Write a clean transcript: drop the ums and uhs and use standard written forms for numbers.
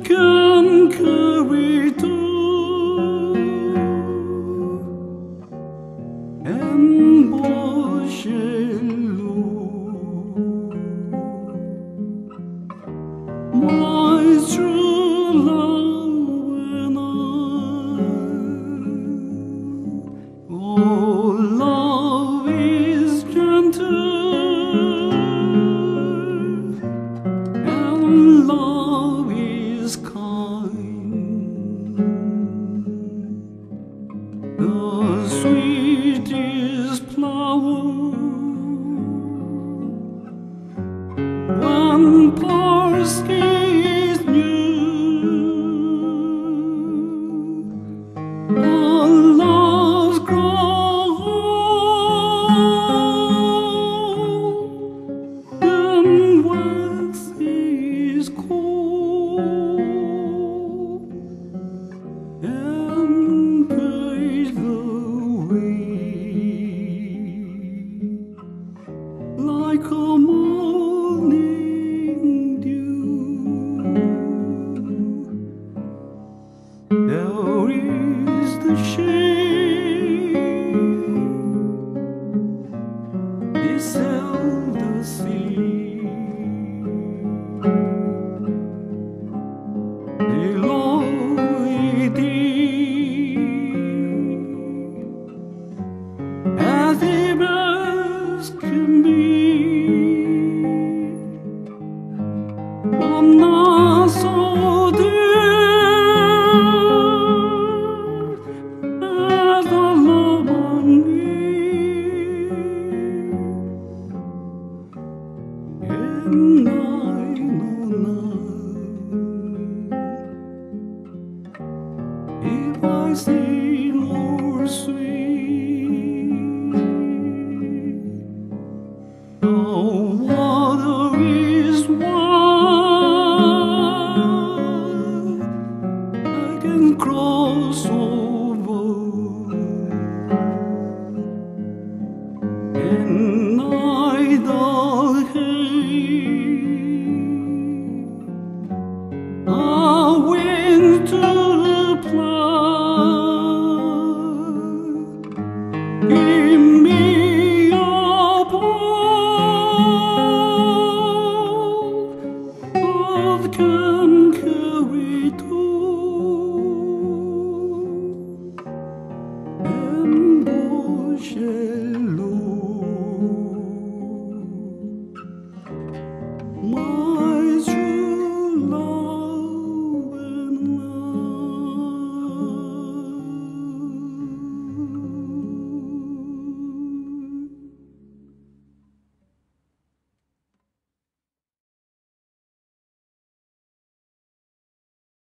can carry to and my true love and oh, love is gentle and love is kind. The sweetest flower one parsley is new, all love's grown, and wax is cold, and page the way like a morning dew. There is the shade beside the sea, below it as the best can be. I'm not so dear as the love on me, and I know not if I see more sweet. The water is wide, I can cross over, and neither hay are wings to fly. Give me a bow, love can carry to